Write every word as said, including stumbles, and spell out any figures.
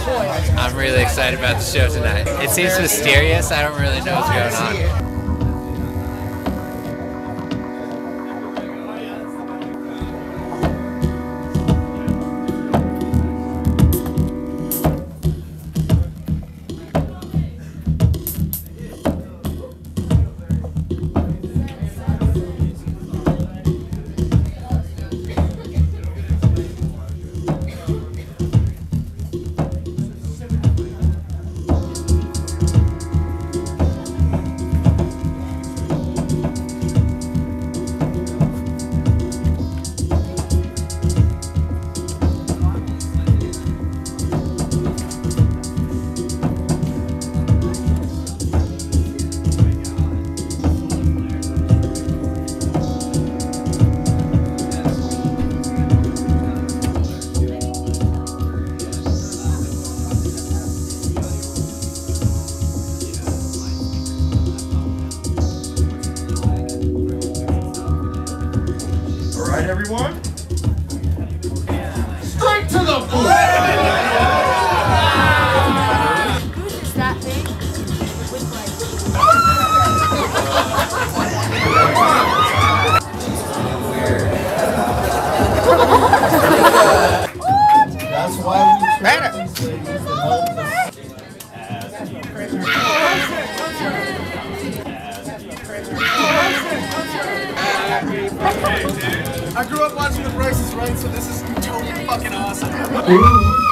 I'm really excited about the show tonight. It seems mysterious. I don't really know what's going on. Alright, everyone? Straight to the point! Who's that thing? With That's why we Banner! I grew up watching The Price is Right, so this is totally fucking awesome.